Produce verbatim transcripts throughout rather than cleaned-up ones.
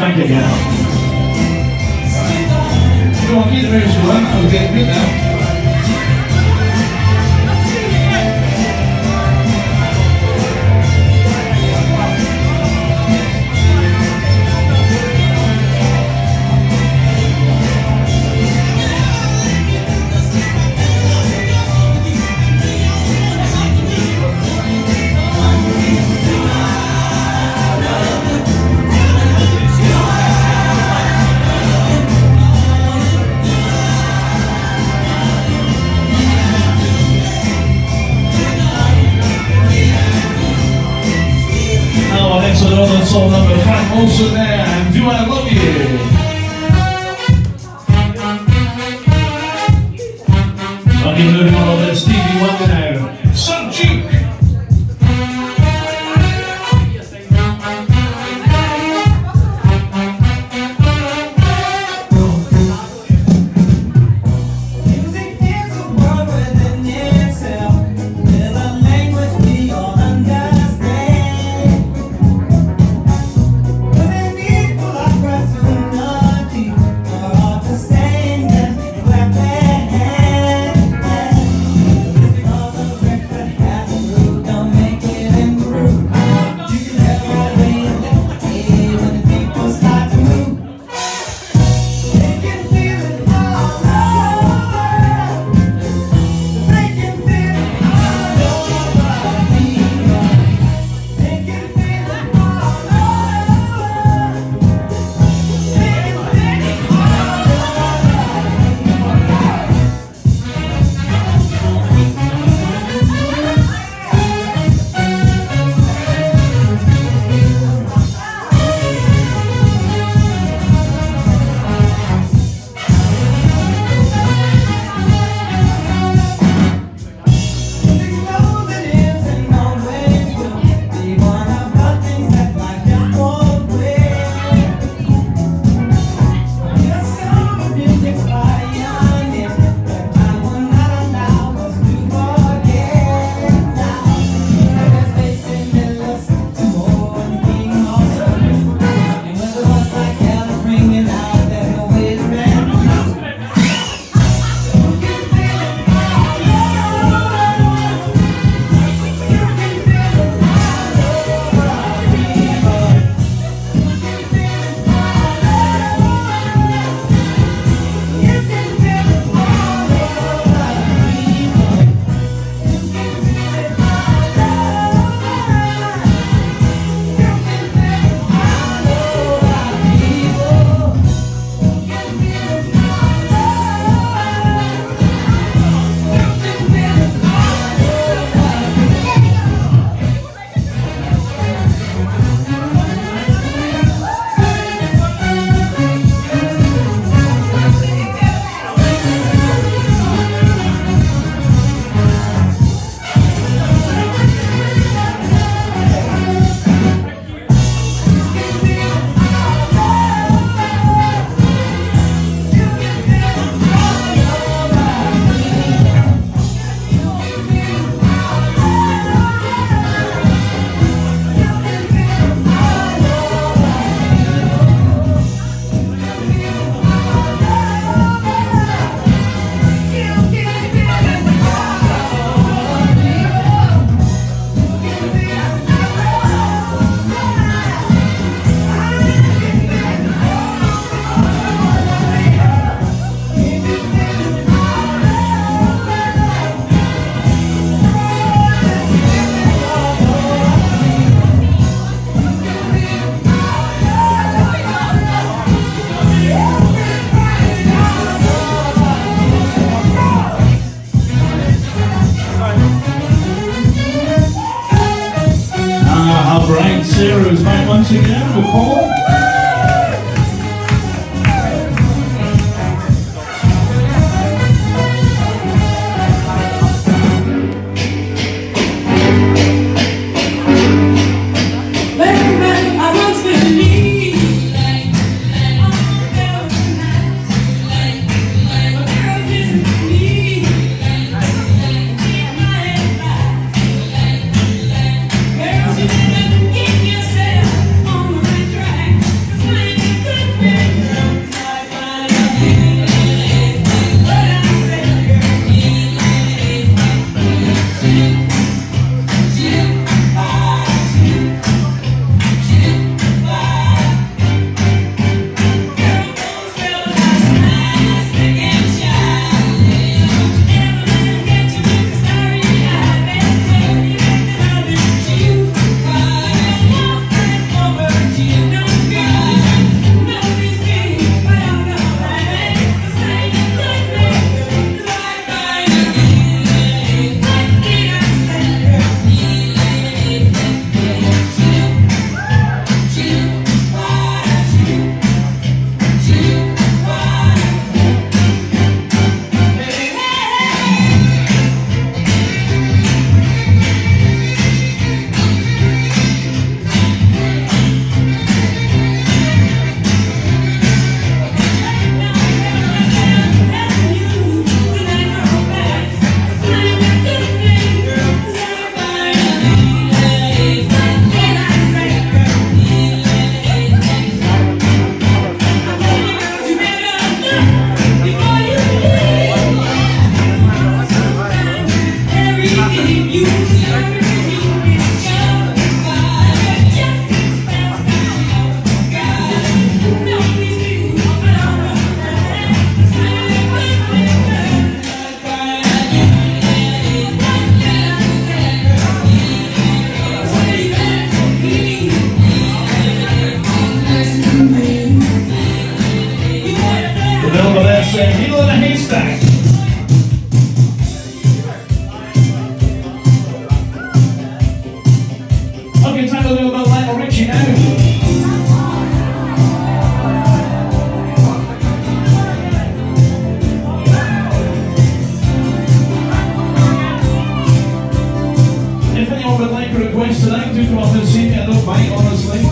thank you again. Go on, keep the music on. I'm getting good now. Another song number Frank Olsen there, and Do I Love You? Okay, moving on over to Stevie Wonder now. Son Duke. Brian Sarah is back once again with Paul. Girls, you better get yourself on the right track. have a little bit like a Richie now. Request tonight, do come up and see me. I don't mind, honestly.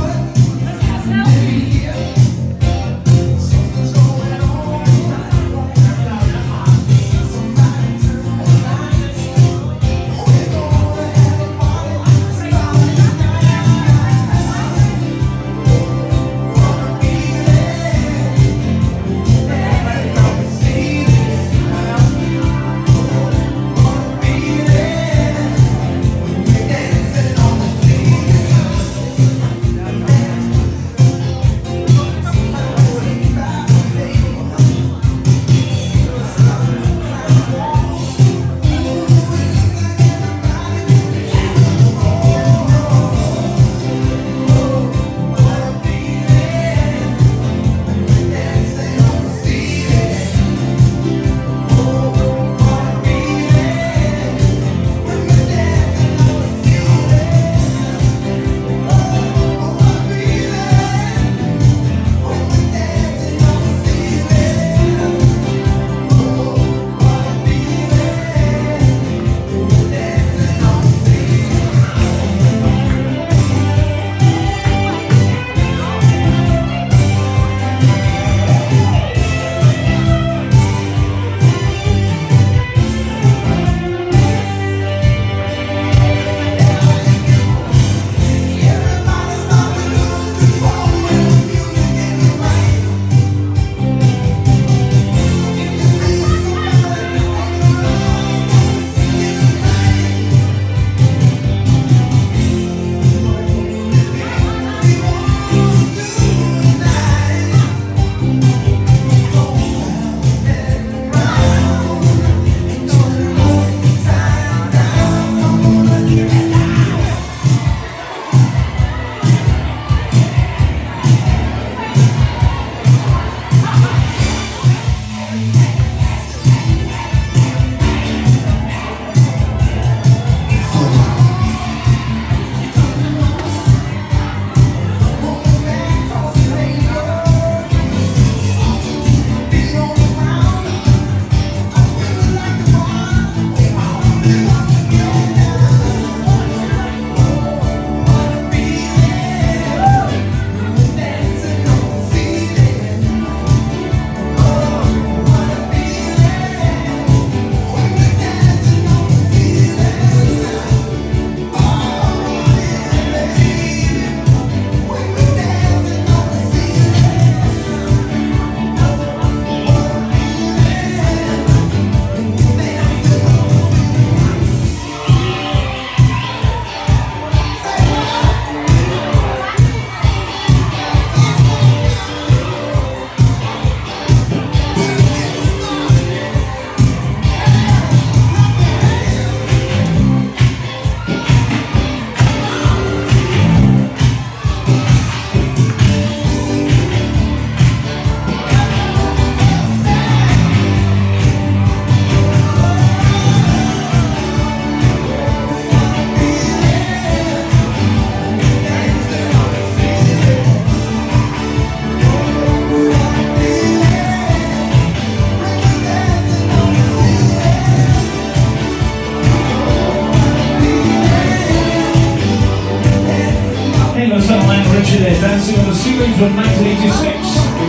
Dancing on the Ceiling from nineteen eighty-six.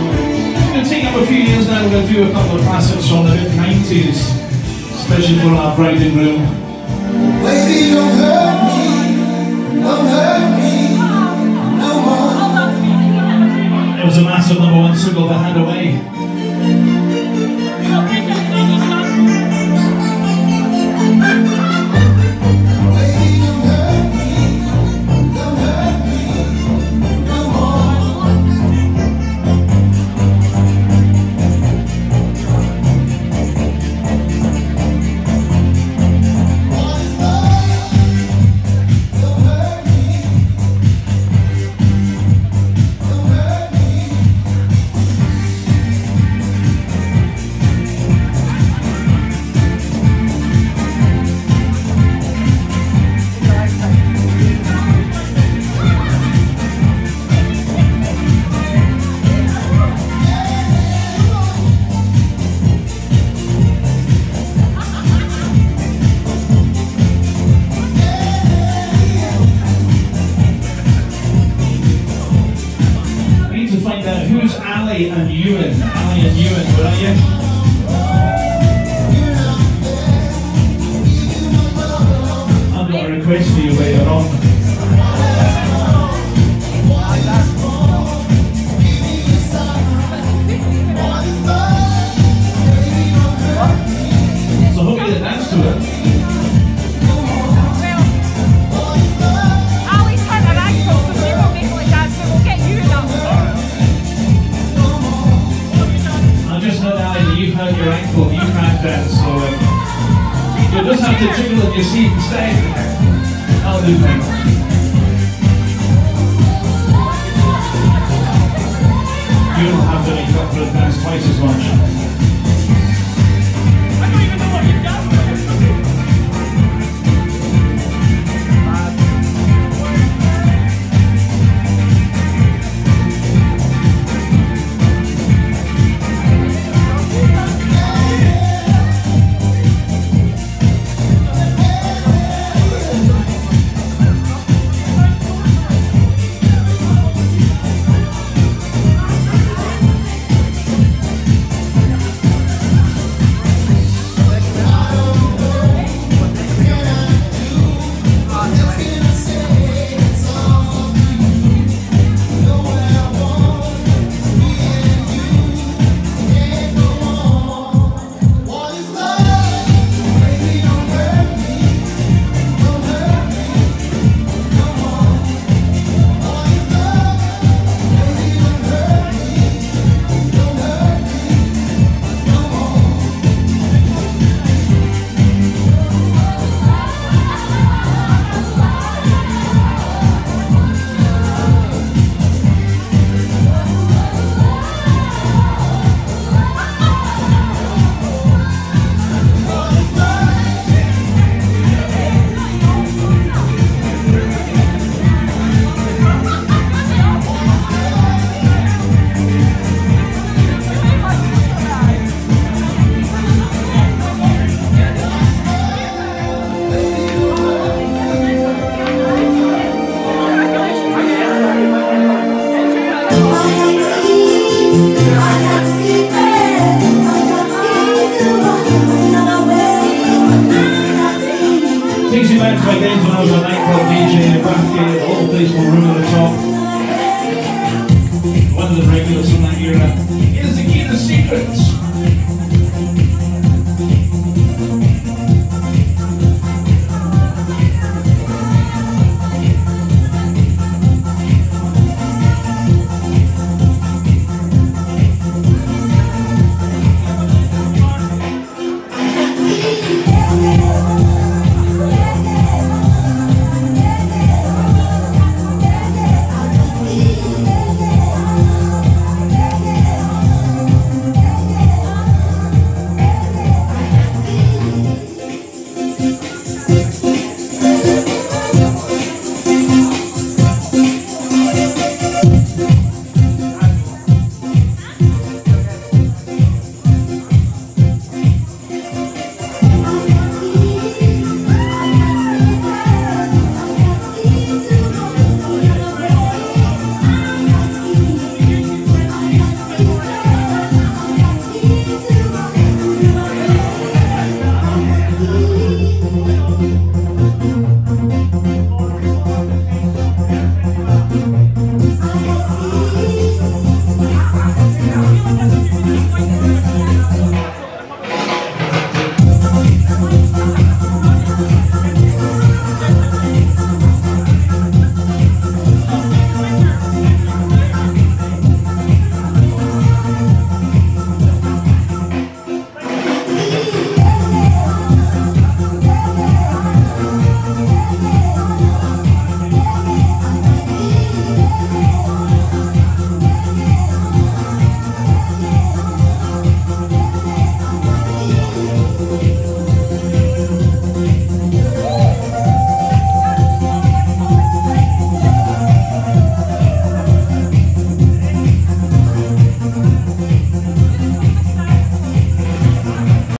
It's going to take up a few years now. We're going to do a couple of classics from the mid nineties, especially for our bride and groom. Baby, don't hurt me, don't hurt me no more. It was a massive number one single that had away. Ali and Ewan. Ali and Ewan, where are you? I've got a request for you later on. So I hope you get a dance to it. Ali's hurt her ankle, so she won't be able to dance, but we'll get you up. I just heard, Ali, that you've hurt your ankle, you can't dance, so um, you'll just have to jiggle in your seat instead. I'll do things. You don't have to make up for the dance twice as much. I don't even know what you've done. Takes you back to my days when I was a nightclub D J in Bathgate, a little place called Room at the Top. One of the regulars from that era. Here's the key to the secrets.